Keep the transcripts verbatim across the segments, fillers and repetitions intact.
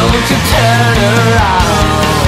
Don't you turn around.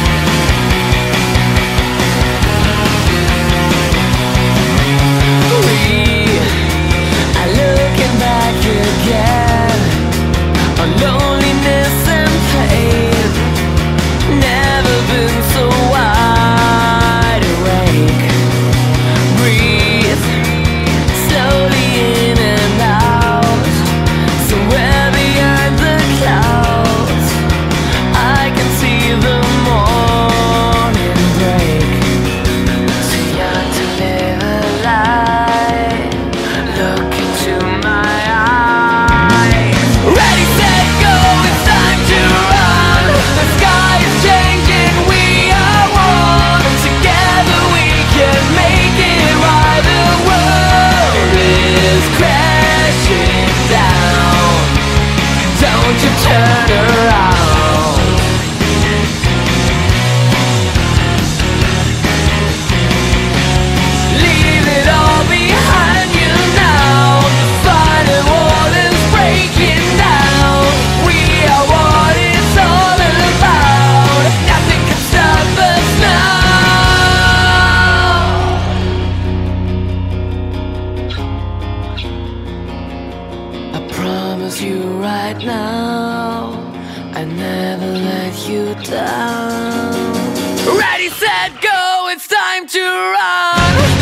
We are looking back again on loneliness and pain. Never been so wide awake. Breathe slowly in and out. Somewhere behind the clouds, I can see the morning break. Too young to live a lie. Look into my eyes. Ready, set, go, it's time to run. The sky is changing, we are one. Together we can make it right. The world is crashing down. Don't you turn around. Leave it all behind you now. The final wall is breaking down. We are what it's all about. Nothing can stop us now. I promise you right now, I never let you down. Ready, set, go, it's time to run.